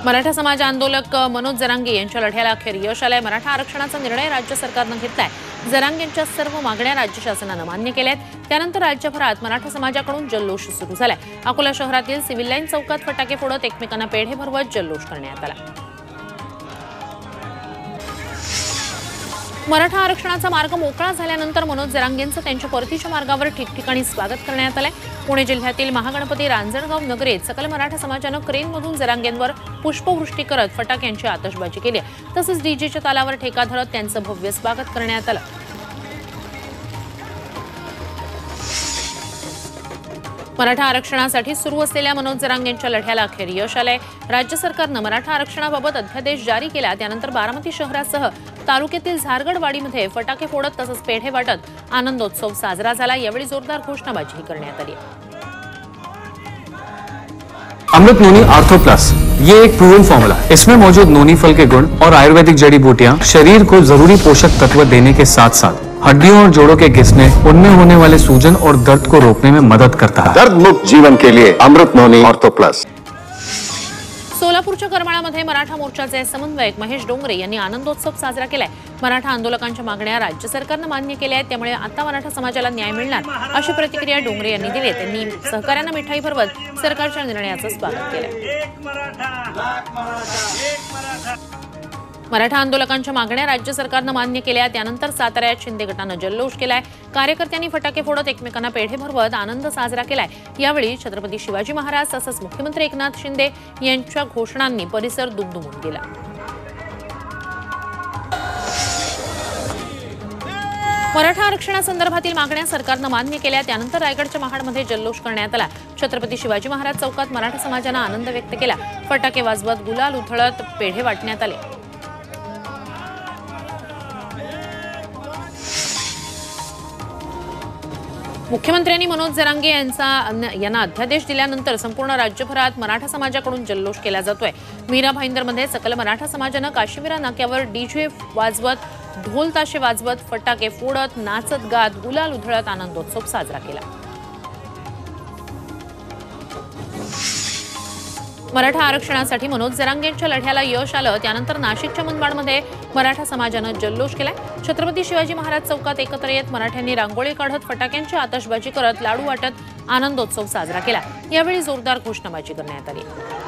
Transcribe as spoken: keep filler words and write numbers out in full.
मराठा समाज आंदोलक मनोज जरांगे यांच्या लढ्याला अखेर यश आलंय। मराठा आरक्षणाचा निर्णय राज्य सरकारनं घेतलाय। जरांगेंच्या सर्व मागण्या राज्य शासनानं मान्य केल्यात। त्यानंतर राज्यभरात मराठा समाजाकडून जल्लोष सुरू झालाय। अकोला शहरातील सिव्हिल लाईन चौकात फटाके फोडत एकमेकांना पेढे भरवत जल्लोष करण्यात आला। मराठा आरक्षणाचा मार्ग मोकळा झाल्यानंतर मनोज जरांगेंचं त्यांच्या परतीच्या मार्गावर ठिकठिकाणी स्वागत करण्यात आलंय। पुणे जिल्ह्यातील महागणपती रांजणगाव नगरीत सकल मराठा समाजानं क्रेनमधून जरांगेंवर पुष्पवृष्टी करत फटाक्यांची आतषबाजी केली। तसंच डीजेच्या तालावर ठेका धरत त्यांचं भव्य स्वागत करण्यात आलं। मराठा आरक्षणासाठी सुरू असलेल्या मनोज जरांगेंच्या लढ्याला अखेर यश आलंय। राज्य सरकारनं मराठा आरक्षणाबाबत अध्यादेश जारी केला। त्यानंतर बारामती शहरासह तालुक्यातील झारगडवाडीमध्ये फटाके फोडत तसंच पेढे वाटत आनंदोत्सव साजरा झाला। यावेळी जोरदार घोषणाबाजी करण्यात आली। अमृत नोनी आर्थो प्लस ये एक प्रूवन फॉर्मूला है। इसमें मौजूद नोनी फल के गुण और आयुर्वेदिक जड़ी बूटियां शरीर को जरूरी पोषक तत्व देने के साथ साथ हड्डियों और जोड़ों के घिसने, उनमें होने वाले सूजन और दर्द को रोकने में मदद करता है। दर्द मुक्त जीवन के लिए अमृत नोनी आर्थो प्लस। सोलापूरच्या करमाळामध्ये मराठा मोर्चाचे समन्वयक महेश डोंगरे यांनी आनंदोत्सव साजरा केलाय। मराठा आंदोलकांच्या मागण्या राज्य सरकारनं मान्य केल्या आहेत, त्यामुळे आता मराठा समाजाला न्याय मिळणार अशी प्रतिक्रिया डोंगरे यांनी दिली। त्यांनी सहकाऱ्यांना मिठाई भरवत सरकारच्या निर्णयाचं स्वागत केलं। मराठा आंदोलकांच्या मागण्या राज्य सरकारनं मान्य केल्या। त्यानंतर साताऱ्यात शिंदे गटानं जल्लोष केलाय। कार्यकर्त्यांनी फटाके फोडत एकमेकांना पेढे भरवत आनंद साजरा केलाय। यावेळी छत्रपती शिवाजी महाराज तसंच मुख्यमंत्री एकनाथ शिंदे यांच्या घोषणांनी परिसर दुमदुमून गेला। मराठा आरक्षणासंदर्भातील मागण्या सरकारनं मान्य केल्या। त्यानंतर रायगडच्या महाडमध्ये जल्लोष करण्यात आला। छत्रपती शिवाजी महाराज चौकात मराठा समाजानं आनंद व्यक्त केला। फटाके वाजवत गुलाल उधळत पेढे वाटण्यात आले। मुख्यमंत्र्यांनी मनोज जरांगे यांचा यांना अध्यादेश दिल्यानंतर संपूर्ण राज्यभरात मराठा समाजाकडून जल्लोष केला जातोय। मीरा भाईंदरमध्ये सकल मराठा समाजानं काशीमीरा नाक्यावर डीजे वाजवत, ढोल ताशे वाजवत, फटाके फोडत, नाचत गात, गुलाल उधळत आनंदोत्सव साजरा केला। मराठा आरक्षणासाठी मनोज जरांगेंच्या लढ्याला यश आलं। त्यानंतर नाशिकच्या मनमाडमध्ये मराठा समाजानं जल्लोष केलाय। छत्रपती शिवाजी महाराज चौकात एकत्र येत मराठ्यांनी रांगोळी काढत फटाक्यांची आतषबाजी करत लाडू वाटत आनंदोत्सव साजरा केला। यावेळी जोरदार घोषणाबाजी करण्यात आली।